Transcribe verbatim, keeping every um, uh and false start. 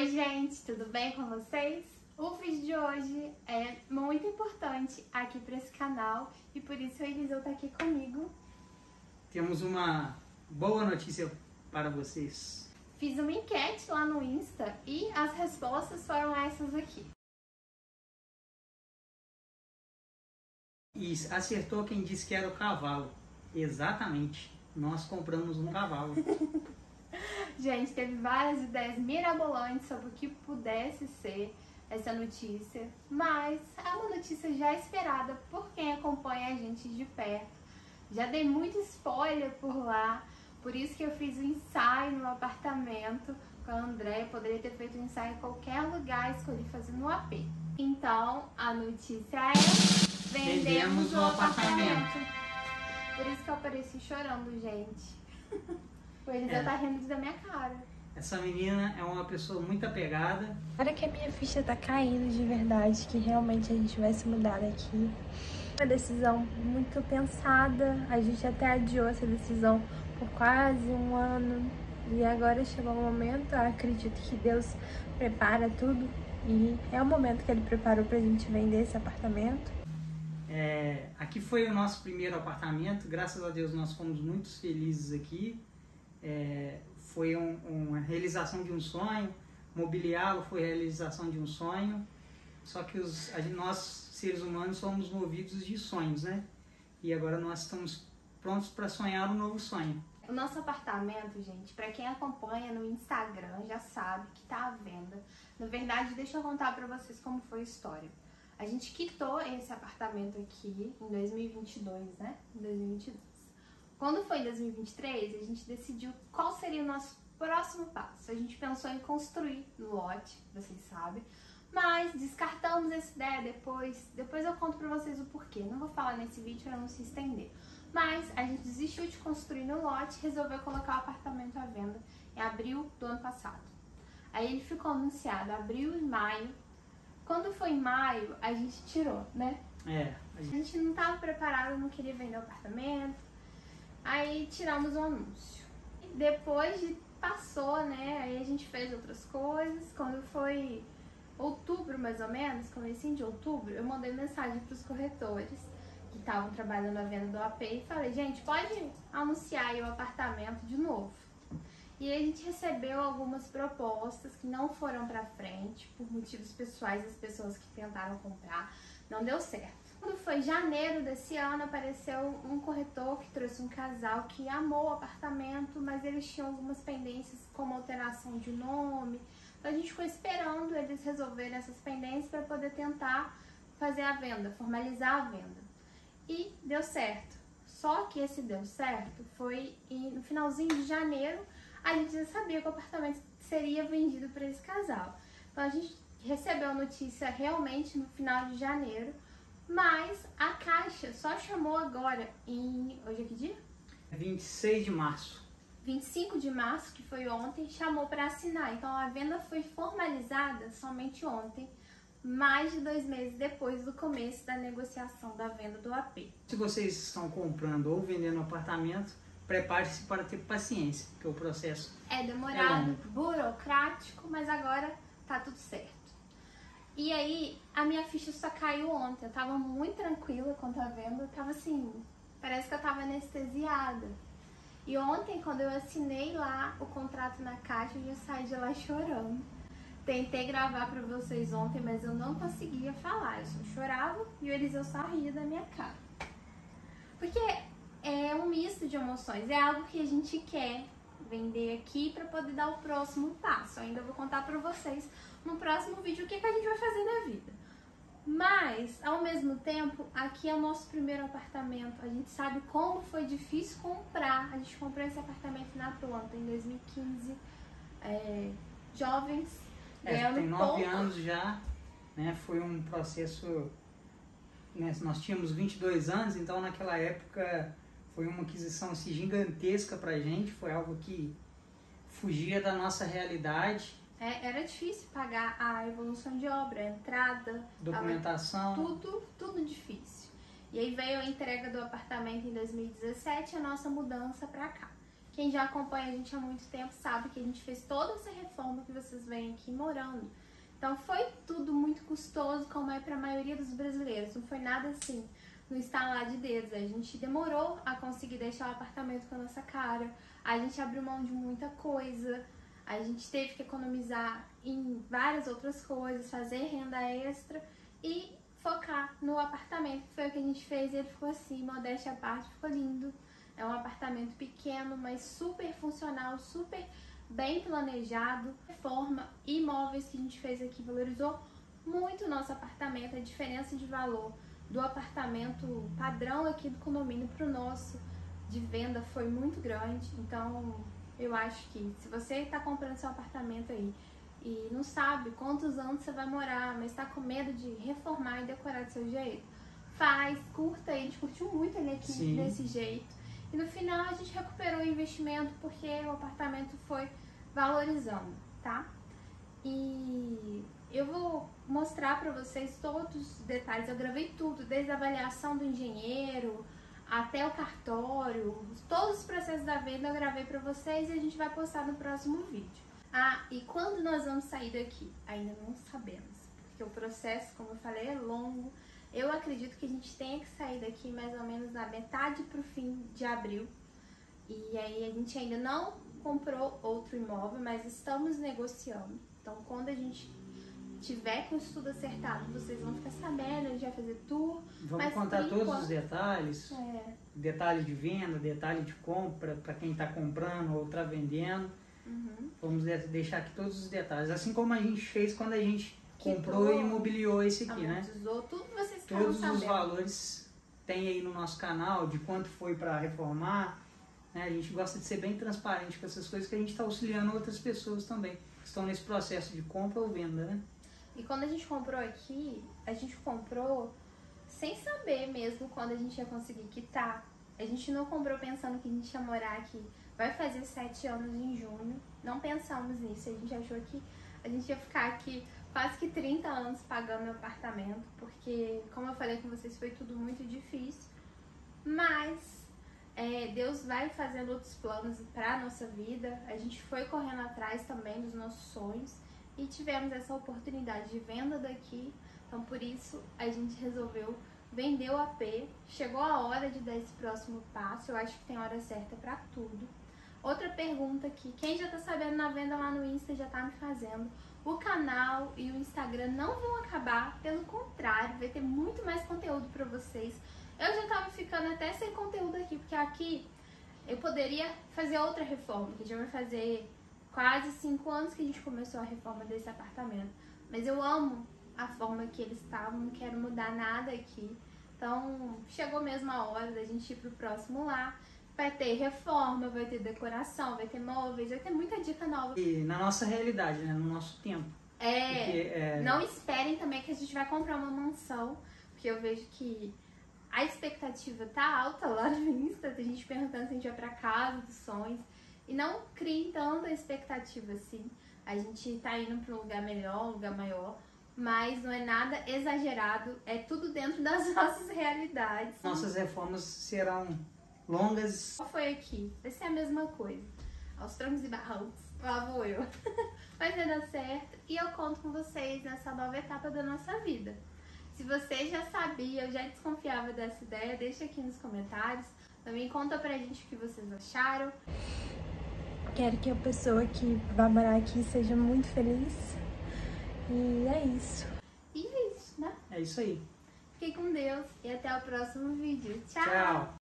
Oi gente, tudo bem com vocês? O vídeo de hoje é muito importante aqui para esse canal e por isso a Eliseu tá aqui comigo. Temos uma boa notícia para vocês. Fiz uma enquete lá no Insta e as respostas foram essas aqui. E acertou quem disse que era o cavalo. Exatamente, nós compramos um cavalo. Gente, teve várias ideias mirabolantes sobre o que pudesse ser essa notícia, mas é uma notícia já esperada por quem acompanha a gente de perto. Já dei muito spoiler por lá, por isso que eu fiz o ensaio no apartamento com a Andréia. Poderia ter feito um ensaio em qualquer lugar, escolhi fazer no A P. Então, a notícia é: vendemos, vendemos o apartamento. apartamento. Por isso que eu apareci chorando, gente. O Eliseu é. tá rindo da minha cara. Essa menina é uma pessoa muito apegada. Agora que a minha ficha tá caindo de verdade, que realmente a gente vai se mudar daqui. Uma decisão muito pensada, a gente até adiou essa decisão por quase um ano. E agora chegou o momento, eu acredito que Deus prepara tudo. E é o momento que Ele preparou pra gente vender esse apartamento. É, aqui foi o nosso primeiro apartamento, graças a Deus nós fomos muito felizes aqui. É, foi um, uma realização de um sonho, mobiliá-lo foi a realização de um sonho, só que os, a, nós, seres humanos, somos movidos de sonhos, né? E agora nós estamos prontos para sonhar um novo sonho. O nosso apartamento, gente, para quem acompanha no Instagram já sabe que tá à venda. Na verdade, deixa eu contar para vocês como foi a história. A gente quitou esse apartamento aqui em dois mil e vinte e dois, né? Em dois mil e vinte e dois. Quando foi em dois mil e vinte e três, a gente decidiu qual seria o nosso próximo passo. A gente pensou em construir no lote, vocês sabem, mas descartamos essa ideia depois. Depois eu conto pra vocês o porquê. Não vou falar nesse vídeo pra não se estender. Mas a gente desistiu de construir no lote e resolveu colocar o apartamento à venda em abril do ano passado. Aí ele ficou anunciado abril e maio. Quando foi em maio, a gente tirou, né? É. A gente, a gente não estava preparado, não queria vender o apartamento. Aí tiramos o anúncio. Depois de passou, né? Aí a gente fez outras coisas. Quando foi outubro, mais ou menos, comecinho de outubro, eu mandei mensagem para os corretores que estavam trabalhando a venda do A P e falei: gente, pode anunciar aí o apartamento de novo. E aí a gente recebeu algumas propostas que não foram para frente por motivos pessoais das pessoas que tentaram comprar. Não deu certo. Quando foi janeiro desse ano, apareceu um corretor que trouxe um casal que amou o apartamento, mas eles tinham algumas pendências como alteração de nome. Então a gente ficou esperando eles resolverem essas pendências para poder tentar fazer a venda, formalizar a venda. E deu certo. Só que esse deu certo foi no finalzinho de janeiro. A gente já sabia que o apartamento seria vendido para esse casal. Então a gente recebeu a notícia realmente no final de janeiro. Mas a Caixa só chamou agora em... Hoje é que dia? vinte e seis de março. vinte e cinco de março, que foi ontem, chamou para assinar. Então a venda foi formalizada somente ontem, mais de dois meses depois do começo da negociação da venda do A P. Se vocês estão comprando ou vendendo um apartamento, prepare-se para ter paciência, porque o processo é demorado, é burocrático, mas agora tá tudo certo. E aí, a minha ficha só caiu ontem. Eu tava muito tranquila quanto à venda. Eu tava assim, parece que eu tava anestesiada. E ontem, quando eu assinei lá o contrato na Caixa, eu já saí de lá chorando. Tentei gravar pra vocês ontem, mas eu não conseguia falar. Eu só chorava e o Eliseu só ria da minha cara. Porque é um misto de emoções. É algo que a gente quer vender aqui para poder dar o próximo passo. Eu ainda vou contar para vocês no próximo vídeo o que, que a gente vai fazer na vida. Mas, ao mesmo tempo, aqui é o nosso primeiro apartamento. A gente sabe como foi difícil comprar. A gente comprou esse apartamento na planta em dois mil e quinze. É, jovens, é, ganhando tem nove pouco. anos já, né? Foi um processo... Né, nós tínhamos vinte e dois anos, então naquela época... Foi uma aquisição assim, gigantesca pra gente, foi algo que fugia da nossa realidade. É, era difícil pagar a evolução de obra, a entrada, documentação. Tudo, tudo difícil. E aí veio a entrega do apartamento em dois mil e dezessete e a nossa mudança pra cá. Quem já acompanha a gente há muito tempo sabe que a gente fez toda essa reforma que vocês veem aqui morando. Então foi tudo muito custoso, como é para a maioria dos brasileiros. Não foi nada assim, no instalar de dedos. A gente demorou a conseguir deixar o apartamento com a nossa cara. A gente abriu mão de muita coisa. A gente teve que economizar em várias outras coisas, fazer renda extra e focar no apartamento, que foi o que a gente fez. E ele ficou assim, modéstia à parte, ficou lindo. É um apartamento pequeno, mas super funcional, super bem planejado. Reforma e imóveis que a gente fez aqui valorizou muito o nosso apartamento. A diferença de valor do apartamento padrão aqui do condomínio para o nosso de venda foi muito grande. Então eu acho que se você está comprando seu apartamento aí e não sabe quantos anos você vai morar, mas está com medo de reformar e decorar do seu jeito, faz, curta. A gente curtiu muito ele aqui. Sim. Desse jeito. E no final a gente recuperou o investimento porque o apartamento foi valorizando, tá? E eu vou mostrar pra vocês todos os detalhes. Eu gravei tudo, desde a avaliação do engenheiro até o cartório, todos os processos da venda eu gravei pra vocês e a gente vai postar no próximo vídeo. Ah, e quando nós vamos sair daqui? Ainda não sabemos, porque o processo, como eu falei, é longo. Eu acredito que a gente tenha que sair daqui mais ou menos na metade pro fim de abril. E aí a gente ainda não comprou outro imóvel, mas estamos negociando. Então quando a gente tiver com isso tudo acertado, vocês vão ficar sabendo, a gente vai fazer tour. Vamos contar todos enquanto... os detalhes. É. Detalhe de venda, detalhe de compra, para quem está comprando ou está vendendo. Uhum. Vamos deixar aqui todos os detalhes. Assim como a gente fez quando a gente comprou e imobiliou esse aqui, né? Tudo que vocês Todos os valores tem aí no nosso canal, de quanto foi para reformar, né? A gente gosta de ser bem transparente com essas coisas, que a gente está auxiliando outras pessoas também, que estão nesse processo de compra ou venda, né? E quando a gente comprou aqui, a gente comprou sem saber mesmo quando a gente ia conseguir quitar. A gente não comprou pensando que a gente ia morar aqui. Vai fazer sete anos em junho, não pensamos nisso, a gente achou que a gente ia ficar aqui quase que trinta anos pagando o apartamento, porque, como eu falei com vocês, foi tudo muito difícil. Mas é, Deus vai fazendo outros planos para a nossa vida. A gente foi correndo atrás também dos nossos sonhos e tivemos essa oportunidade de venda daqui. Então, por isso, a gente resolveu vender o A P. Chegou a hora de dar esse próximo passo. Eu acho que tem hora certa para tudo. Outra pergunta que quem já tá sabendo na venda lá no Insta já tá me fazendo. O canal e o Instagram não vão acabar, pelo contrário, vai ter muito mais conteúdo pra vocês. Eu já tava ficando até sem conteúdo aqui, porque aqui eu poderia fazer outra reforma, que já vai fazer quase cinco anos que a gente começou a reforma desse apartamento. Mas eu amo a forma que eles estavam, não quero mudar nada aqui. Então chegou mesmo a hora da gente ir pro próximo lá. Vai ter reforma, vai ter decoração, vai ter móveis, vai ter muita dica nova. E na nossa realidade, né? No nosso tempo. É, porque, é... não esperem também que a gente vai comprar uma mansão, porque eu vejo que a expectativa tá alta lá no Insta, tem gente perguntando se a gente vai pra casa dos sonhos. E não criem tanta expectativa assim. A gente tá indo pra um lugar melhor, um lugar maior, mas não é nada exagerado, é tudo dentro das nossas realidades. Nossas reformas serão longas. Qual foi aqui? Vai ser a mesma coisa. Aos trancos e barrancos. Lá vou eu. Mas vai dar certo. E eu conto com vocês nessa nova etapa da nossa vida. Se você já sabia ou já desconfiava dessa ideia, deixa aqui nos comentários. Também conta pra gente o que vocês acharam. Quero que a pessoa que vai morar aqui seja muito feliz. E é isso. E é isso, né? É isso aí. Fiquem com Deus e até o próximo vídeo. Tchau! Tchau!